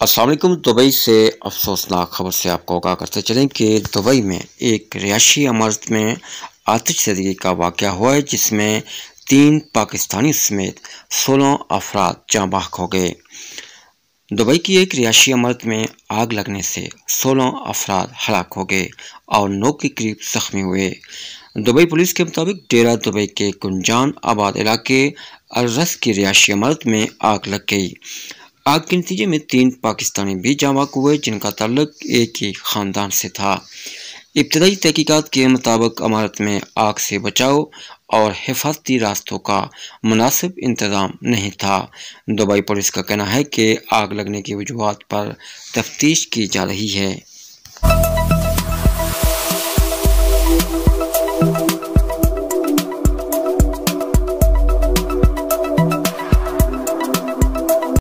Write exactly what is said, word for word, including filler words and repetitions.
السلام علیکم۔ دبئی سے افسوسناک خبر سے آپ کو آگاہ کرتے چلیں کہ دبئی میں ایک رہائشی عمارت میں آتش زدگی کا واقعہ ہوا ہے، جس میں تین پاکستانی سمیت سولہ افراد جاں بحق ہو گئے۔ دبئی کی ایک رہائشی عمارت میں آگ لگنے سے سولہ افراد ہلاک ہو گئے اور نو کے قریب زخمی ہوئے۔ دبئی پولیس کے مطابق ڈیرہ دبئی کے گنجان آباد علاقے الرس کی رہائشی عمارت میں آگ لگ گئی۔ آگ کے نتیجے میں تین پاکستانی بھی جاں بحق ہوئے، جن کا تعلق ایک ہی خاندان سے تھا۔ ابتدائی تحقیقات کے مطابق عمارت میں آگ سے بچاؤ اور حفاظتی راستوں کا مناسب انتظام نہیں تھا۔ دبئی پولیس کا کہنا ہے کہ آگ لگنے کی وجوہات پر تفتیش کی جا رہی ہے۔